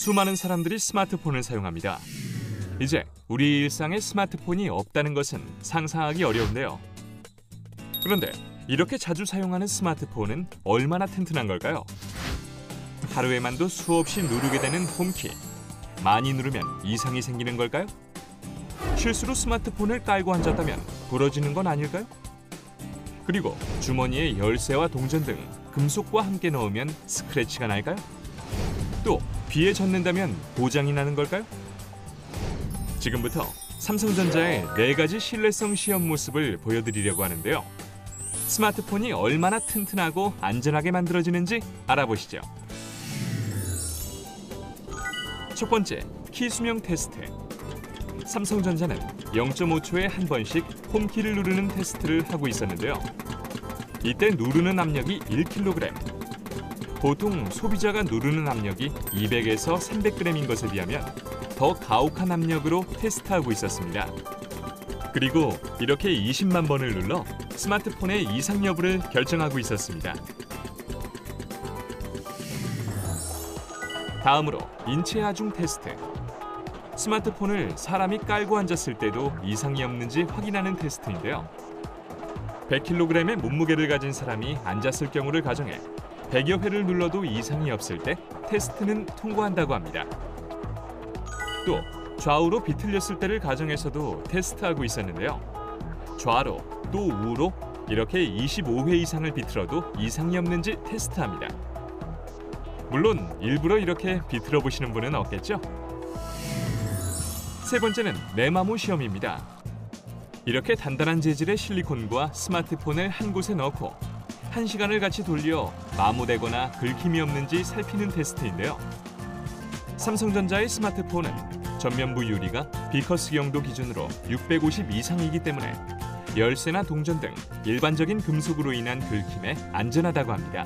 수많은 사람들이 스마트폰을 사용합니다. 이제 우리 일상에 스마트폰이 없다는 것은 상상하기 어려운데요. 그런데 이렇게 자주 사용하는 스마트폰은 얼마나 튼튼한 걸까요? 하루에만도 수없이 누르게 되는 홈키. 많이 누르면 이상이 생기는 걸까요? 실수로 스마트폰을 깔고 앉았다면 부러지는 건 아닐까요? 그리고 주머니에 열쇠와 동전 등 금속과 함께 넣으면 스크래치가 날까요? 또 비에 젖는다면 고장이 나는 걸까요? 지금부터 삼성전자의 4가지 신뢰성 시험 모습을 보여드리려고 하는데요. 스마트폰이 얼마나 튼튼하고 안전하게 만들어지는지 알아보시죠. 첫 번째, 키 수명 테스트. 삼성전자는 0.5초에 한 번씩 홈키를 누르는 테스트를 하고 있었는데요. 이때 누르는 압력이 1kg. 보통 소비자가 누르는 압력이 200에서 300g인 것에 비하면 더 가혹한 압력으로 테스트하고 있었습니다. 그리고 이렇게 20만 번을 눌러 스마트폰의 이상 여부를 결정하고 있었습니다. 다음으로 인체 하중 테스트. 스마트폰을 사람이 깔고 앉았을 때도 이상이 없는지 확인하는 테스트인데요. 100kg의 몸무게를 가진 사람이 앉았을 경우를 가정해 100여 회를 눌러도 이상이 없을 때 테스트는 통과한다고 합니다. 또 좌우로 비틀렸을 때를 가정해서도 테스트하고 있었는데요. 좌로 또 우로 이렇게 25회 이상을 비틀어도 이상이 없는지 테스트합니다. 물론 일부러 이렇게 비틀어 보시는 분은 없겠죠? 세 번째는 내마모 시험입니다. 이렇게 단단한 재질의 실리콘과 스마트폰을 한 곳에 넣고 1시간을 같이 돌려 마모되거나 긁힘이 없는지 살피는 테스트인데요. 삼성전자의 스마트폰은 전면부 유리가 비커스 경도 기준으로 650 이상이기 때문에 열쇠나 동전 등 일반적인 금속으로 인한 긁힘에 안전하다고 합니다.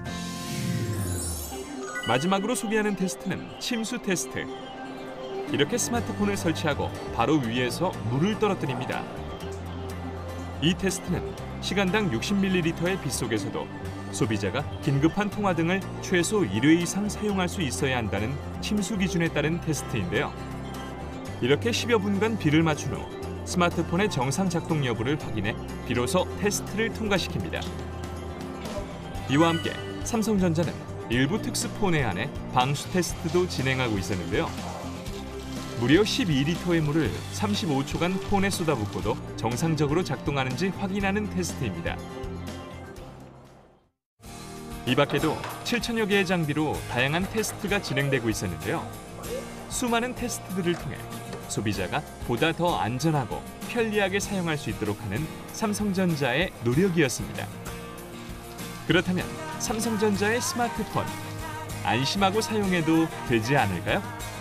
마지막으로 소개하는 테스트는 침수 테스트. 이렇게 스마트폰을 설치하고 바로 위에서 물을 떨어뜨립니다. 이 테스트는 시간당 60ml의 빗속에서도 소비자가 긴급한 통화 등을 최소 1회 이상 사용할 수 있어야 한다는 침수 기준에 따른 테스트인데요. 이렇게 10여 분간 비를 맞춘 후 스마트폰의 정상 작동 여부를 확인해 비로소 테스트를 통과시킵니다. 이와 함께 삼성전자는 일부 특수폰에 한해 방수 테스트도 진행하고 있었는데요. 무려 12리터의 물을 35초간 폰에 쏟아붓고도 정상적으로 작동하는지 확인하는 테스트입니다. 이 밖에도 7천여 개의 장비로 다양한 테스트가 진행되고 있었는데요. 수많은 테스트들을 통해 소비자가 보다 더 안전하고 편리하게 사용할 수 있도록 하는 삼성전자의 노력이었습니다. 그렇다면 삼성전자의 스마트폰, 안심하고 사용해도 되지 않을까요?